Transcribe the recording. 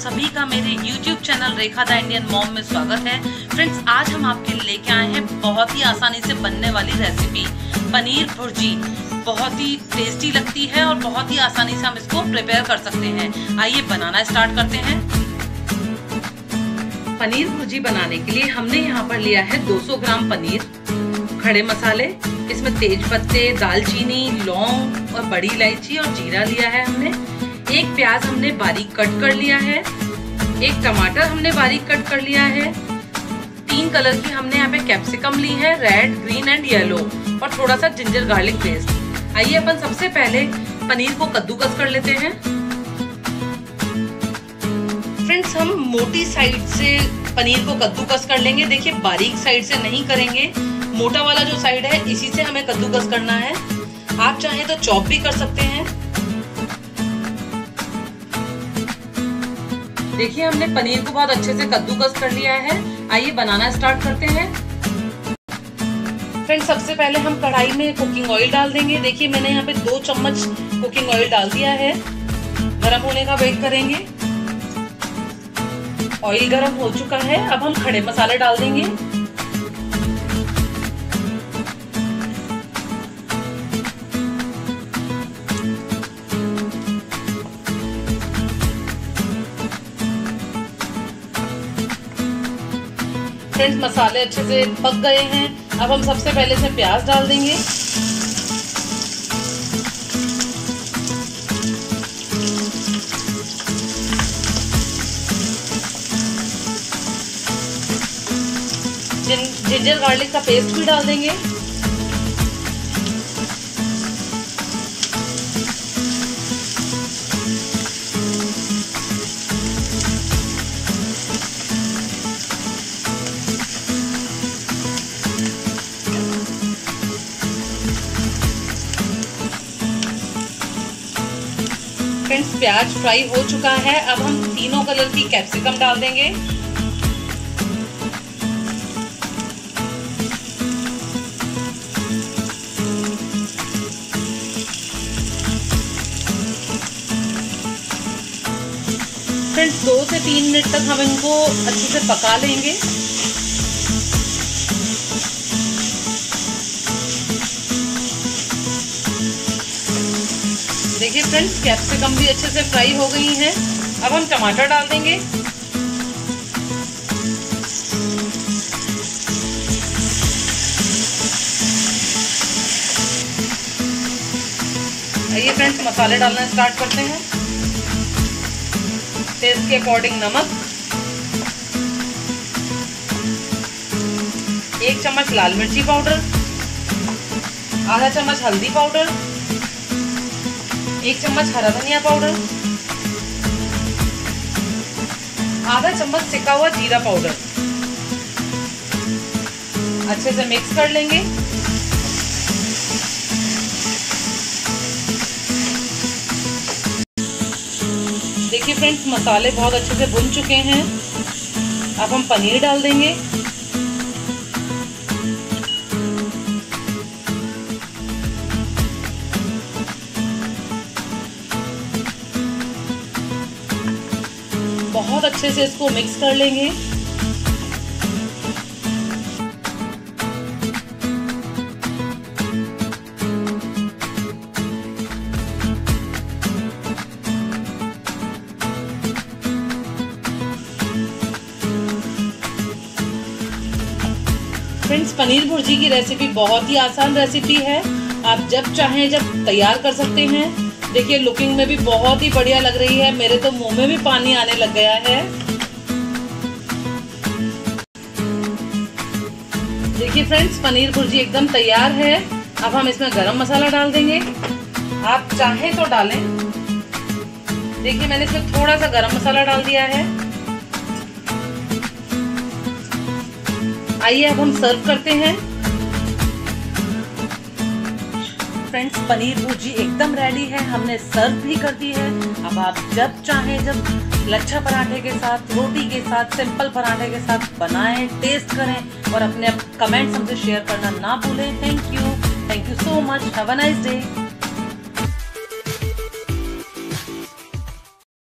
सभी का मेरे YouTube channel Rekha the Indian mom में स्वागत है। फ्रेंड्स, आज हम आपके लिए लेके आए हैं बहुत ही आसानी से बनने वाली रेसिपी पनीर भुर्जी। बहुत ही टेस्टी लगती है और बहुत ही आसानी से हम इसको प्रिपेयर कर सकते हैं। आइए बनाना स्टार्ट करते हैं। पनीर भुर्जी बनाने के लिए हमने यहाँ पर लिया है 200 ग्राम पनीर, खड़े मसाले, इसमें तेज पत्ते, दालचीनी, लौंग और बड़ी इलायची और जीरा लिया है हमने। एक प्याज हमने बारीक कट कर लिया है, एक टमाटर हमने बारीक कट कर लिया है, 3 कलर की हमने यहाँ पे कैप्सिकम ली है, रेड, ग्रीन एंड येलो, और थोड़ा सा जिंजर गार्लिक पेस्ट। आइए अपन सबसे पहले पनीर को कद्दूकस कर लेते हैं। फ्रेंड्स, हम मोटी साइड से पनीर को कद्दूकस कर लेंगे। देखिए, बारीक साइड से नहीं करेंगे, मोटा वाला जो साइड है इसी से हमें कद्दूकस करना है। आप चाहें तो चॉप भी कर सकते हैं। देखिए, हमने पनीर को बहुत अच्छे से कद्दूकस कर लिया है। आइए बनाना स्टार्ट करते हैं। फ्रेंड्स, सबसे पहले हम कढ़ाई में कुकिंग ऑयल डाल देंगे। देखिए, मैंने यहाँ पे 2 चम्मच कुकिंग ऑयल डाल दिया है। गरम होने का वेट करेंगे। ऑयल गरम हो चुका है। अब हम खड़े मसाले डाल देंगे। फ्रेंड्स, मसाले अच्छे से पक गए हैं। अब हम सबसे पहले से प्याज डाल देंगे। जिंजर गार्लिक का पेस्ट भी डाल देंगे। फ्रेंड्स, प्याज फ्राई हो चुका है। अब हम तीनों कलर की कैप्सिकम डाल देंगे। फ्रेंड्स, 2 से 3 मिनट तक हम इनको अच्छे से पका लेंगे। देखिए फ्रेंड्स, कैप्सिकम भी अच्छे से फ्राई हो गई हैं। अब हम टमाटर डाल देंगे। आइए फ्रेंड्स, मसाले डालना स्टार्ट करते हैं। टेस्ट के अकॉर्डिंग नमक, 1 चम्मच लाल मिर्ची पाउडर, आधा चम्मच हल्दी पाउडर, 1 चम्मच हरा धनिया पाउडर, आधा चम्मच सिका हुआ जीरा पाउडर। अच्छे से मिक्स कर लेंगे। देखिए फ्रेंड्स, मसाले बहुत अच्छे से भुन चुके हैं। अब हम पनीर डाल देंगे। बहुत अच्छे से इसको मिक्स कर लेंगे। फ्रेंड्स, पनीर भुर्जी की रेसिपी बहुत ही आसान रेसिपी है। आप जब चाहें जब तैयार कर सकते हैं। देखिए, लुकिंग में भी बहुत ही बढ़िया लग रही है। मेरे तो मुंह में भी पानी आने लग गया है। देखिए फ्रेंड्स, पनीर भुर्जी एकदम तैयार है। अब हम इसमें गरम मसाला डाल देंगे। आप चाहें तो डालें। देखिए, मैंने इसमें थोड़ा सा गरम मसाला डाल दिया है। आइए अब हम सर्व करते हैं। फ्रेंड्स, पनीर भुर्जी एकदम रेडी है। हमने सर्व भी कर दी है। अब आप जब चाहें जब लच्छा पराठे के साथ, रोटी के साथ, सिंपल पराठे के साथ बनाएं, टेस्ट करें और अपने कमेंट्स हमसे शेयर करना ना भूलें। Thank you so much. Have a nice day.